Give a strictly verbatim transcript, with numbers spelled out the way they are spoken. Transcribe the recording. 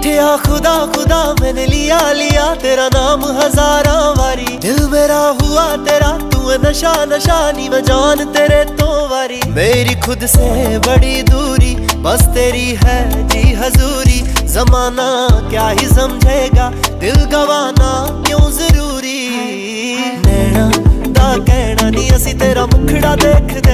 आखिया खुदा खुदा मैंने लिया लिया तेरा नाम हजारा वारी। दिल मेरा हुआ तेरा तू नशा नशा नी मैं जान तेरे तो वारी। मेरी खुद से बड़ी दूरी बस तेरी है जी हजूरी। जमाना क्या ही समझेगा दिल गवाना क्यों जरूरी। नैना दा कहना नी असी तेरा मुखड़ा देख